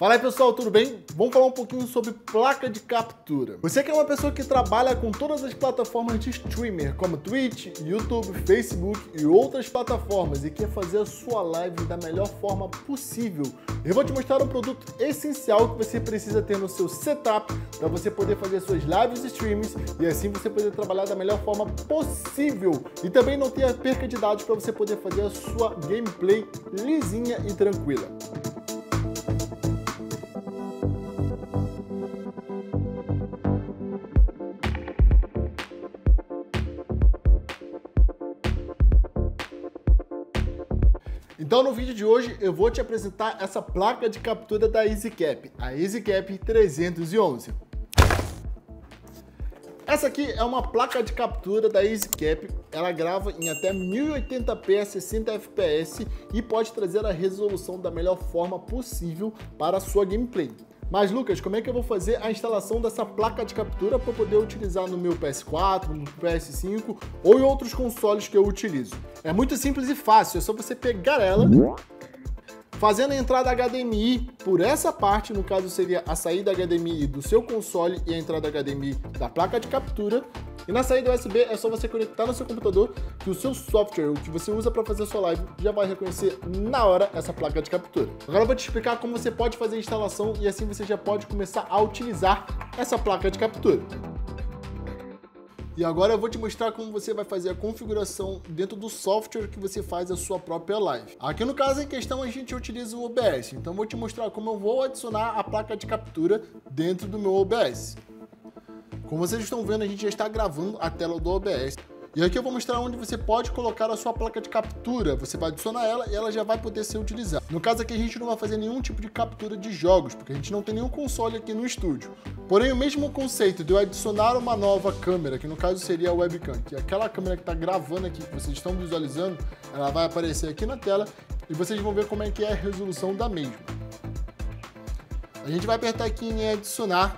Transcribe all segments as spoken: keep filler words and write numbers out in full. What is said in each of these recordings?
Fala aí pessoal, tudo bem? Vamos falar um pouquinho sobre placa de captura. Você que é uma pessoa que trabalha com todas as plataformas de streamer, como Twitch, YouTube, Facebook e outras plataformas e quer fazer a sua live da melhor forma possível, eu vou te mostrar um produto essencial que você precisa ter no seu setup para você poder fazer suas lives e streams e assim você poder trabalhar da melhor forma possível e também não ter a perca de dados para você poder fazer a sua gameplay lisinha e tranquila. Então no vídeo de hoje eu vou te apresentar essa placa de captura da EasyCap, a EasyCap trezentos e onze. Essa aqui é uma placa de captura da EasyCap, ela grava em até mil e oitenta p a sessenta F P S e pode trazer a resolução da melhor forma possível para a sua gameplay. Mas Lucas, como é que eu vou fazer a instalação dessa placa de captura para poder utilizar no meu P S quatro, no P S cinco ou em outros consoles que eu utilizo? É muito simples e fácil, é só você pegar ela, fazendo a entrada H D M I por essa parte, no caso seria a saída H D M I do seu console e a entrada H D M I da placa de captura. E na saída U S B é só você conectar no seu computador que o seu software, o que você usa para fazer a sua live, já vai reconhecer na hora essa placa de captura. Agora eu vou te explicar como você pode fazer a instalação e assim você já pode começar a utilizar essa placa de captura. E agora eu vou te mostrar como você vai fazer a configuração dentro do software que você faz a sua própria live. Aqui no caso em questão a gente utiliza o O B S, então eu vou te mostrar como eu vou adicionar a placa de captura dentro do meu O B S. Como vocês estão vendo, a gente já está gravando a tela do O B S. E aqui eu vou mostrar onde você pode colocar a sua placa de captura. Você vai adicionar ela e ela já vai poder ser utilizada. No caso aqui a gente não vai fazer nenhum tipo de captura de jogos, porque a gente não tem nenhum console aqui no estúdio. Porém, o mesmo conceito de eu adicionar uma nova câmera, que no caso seria a webcam, que é aquela câmera que está gravando aqui, que vocês estão visualizando, ela vai aparecer aqui na tela e vocês vão ver como é que é a resolução da mesma. A gente vai apertar aqui em adicionar.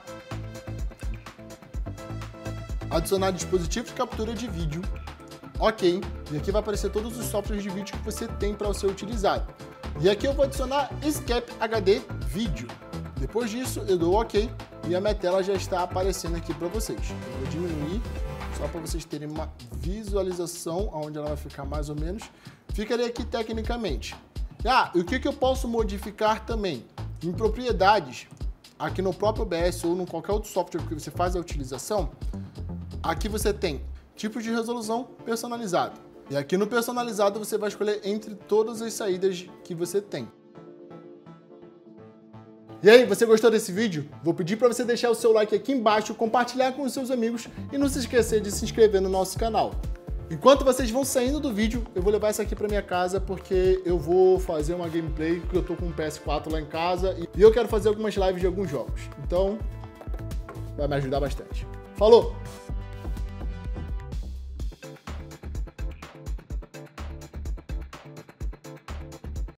Adicionar dispositivo de captura de vídeo, ok, e aqui vai aparecer todos os softwares de vídeo que você tem para ser utilizado. E aqui eu vou adicionar EasyCap H D Vídeo. Depois disso eu dou ok e a minha tela já está aparecendo aqui para vocês. Eu vou diminuir só para vocês terem uma visualização onde ela vai ficar mais ou menos. Ficaria aqui tecnicamente. Ah, e o que, que eu posso modificar também? Em propriedades, aqui no próprio O B S ou em qualquer outro software que você faz a utilização, aqui você tem tipo de resolução personalizado. E aqui no personalizado você vai escolher entre todas as saídas que você tem. E aí, você gostou desse vídeo? Vou pedir para você deixar o seu like aqui embaixo, compartilhar com os seus amigos e não se esquecer de se inscrever no nosso canal. Enquanto vocês vão saindo do vídeo, eu vou levar isso aqui para minha casa porque eu vou fazer uma gameplay porque eu tô com um P S quatro lá em casa e eu quero fazer algumas lives de alguns jogos. Então, vai me ajudar bastante. Falou!